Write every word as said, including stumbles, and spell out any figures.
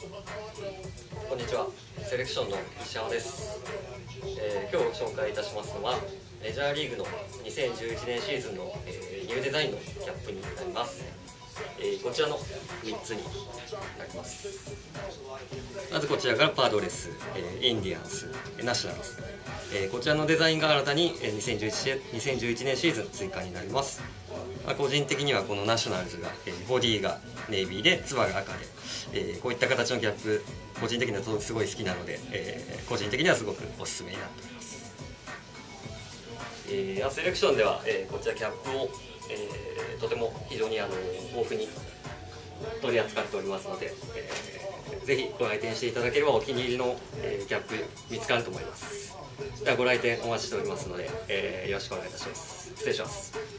こんにちは、セレクションの石山です。えー、今日紹介いたしますのはメジャーリーグのにせんじゅういちねんシーズンの、えー、ニューデザインのキャップになります。えー、こちらのみっつになります。まずこちらからパドレス、えー、インディアンス、ナショナルズ、えー、こちらのデザインが新たににせんじゅういちねんシーズン追加になります。まあ、個人的にはこのナショナルズが、えー、ボディがネイビーでつばが赤で、えー、こういった形のギャップ個人的にはすごい好きなので、えー、個人的にはすごくおすすめになっております。えー、セレクションでは、えー、こちらキャップを、えー、とても非常にあの豊富に取り扱っておりますので、えー、ぜひご来店していただければお気に入りの、えー、キャップ見つかると思います。ではご来店お待ちしておりますので、えー、よろしくお願いいたします。失礼します。